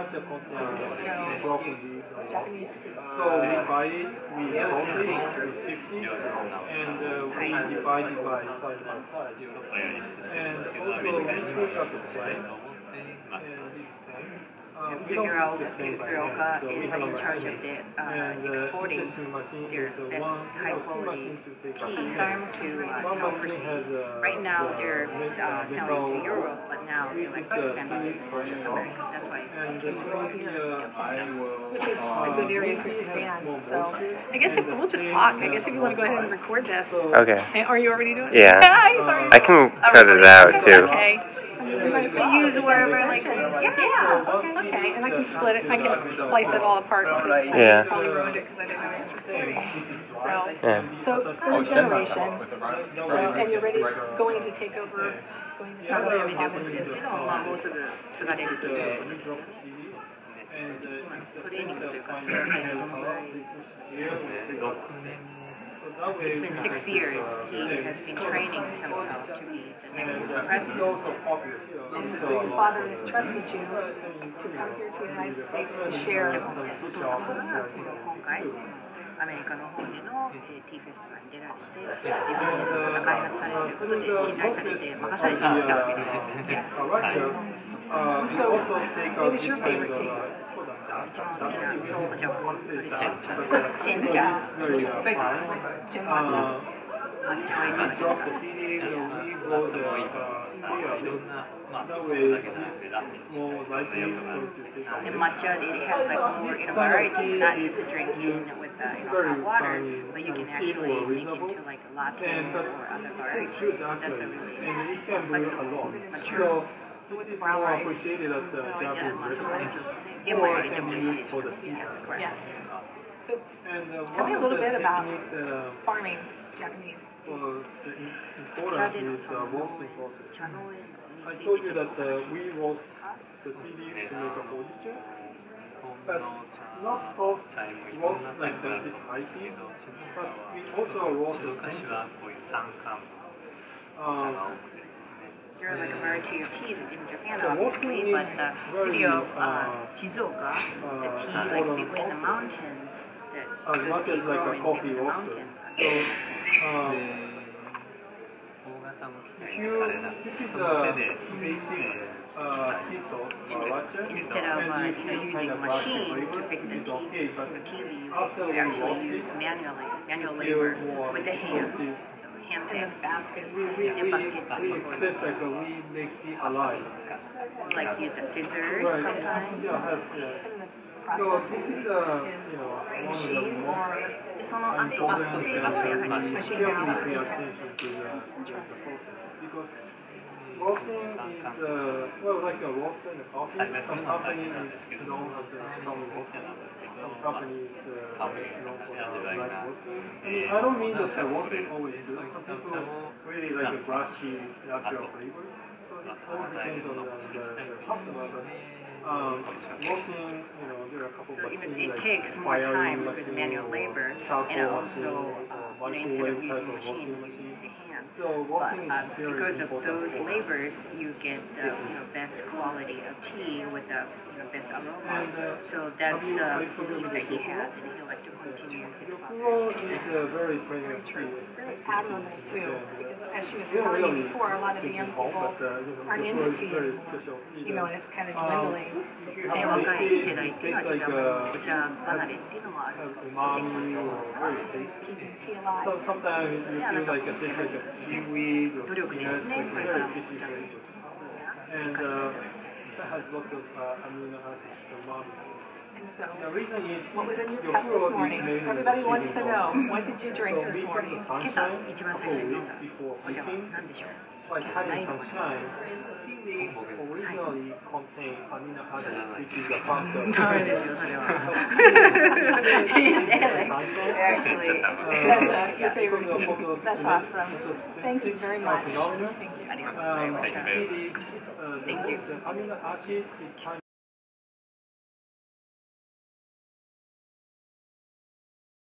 Japanese tea. So we buy it, we salt it, we sift it, and we divide it by side by side. And also we take out the stem. Mr. Hiraoka is in charge of the exporting their best high quality tea to overseas. Right now they're selling to Europe, but now they're like expanding business to America. That's why I came to here, Which is a good area to expand. So I guess if we'll just talk. I guess if you want to go ahead and record this. Okay. Are you already doing it? Yeah. Sorry. I can cut it out too. Okay. use wherever, like, yeah. Okay, and I can split it. I can splice it all apart. Yeah. I probably ruined it because I didn't know it was recording. So third generation. So, and you're ready, going to take over, going to start over your office. ですけど、まあもうすぐ継がれるということですよね。トレーニングというか、それはどのぐらい。It's been 6 years. He has been training himself to be the next president. And so your father trusted you to come here to the United States to share. お父様が今回アメリカの方でのティーフェスティバルに出らしてビジネスが開発されるということで信頼されて任されていましたわけです。 So, what is your favorite tea? 一番好きなお茶はどれですか？煎茶。 Gin matcha. 抹茶はいかがですか？The matcha, it has like more variety, not just a drinking with hot water, but you can actually make into like a latte or other varieties. So that's a really flexible, mature. Brown rice. Yes, correct. Yes. So, tell me a little bit about farming Japanese. Well, the importance is roasting process. I told you that we roast the tea leaf to make a hojicha, but not roast like this high tea, but we also roast the There are like a variety of teas in Japan, obviously, but the city of Shizuoka, the tea like between the mountains, the tea growing between the mountains. This is a basic tea sauce, Instead of using a machine to pick the tea leaves, we actually use manual labor with the hands. Hand pick basket. We expect like we make tea alive. Like use the scissors sometimes. So this is one of the most その後はやはり carefully pay attention to the process because roasting is like a roaster in a coffee. Some companies is known as some roasting. Some companies known for light roasting. I don't mean that the roasting always good. Some people really like a brushy natural flavor. So it all depends on the customer. But roasting, there are a couple of it takes more time because of manual labor, and also instead of using a machine, you use the hand. But because of those labors, you get the best quality of tea with the best aroma. So that's the belief that he has, and he'll like to continue his process. It's very friendly Very admirable too, because as she was telling me before, a lot of the young people aren't into tea anymore, and it's kind of dwindling. 若い世代っていうのはちょっとお茶離れっていうのもある。 Sometimes you feel like it tastes like a seaweed or and that has lots of amino acids, umami. And so, what was in your cup this morning? Everybody wants to know. What did you drink this morning? 今朝一番最初に飲んだお茶は何でしょう？ Like having sunshine, tea leaf originally contained amino acids, which is a factor. Actually, that's your favorite tea. That's awesome. Thank you very much. Thank you. Thank you. The amino acid is kind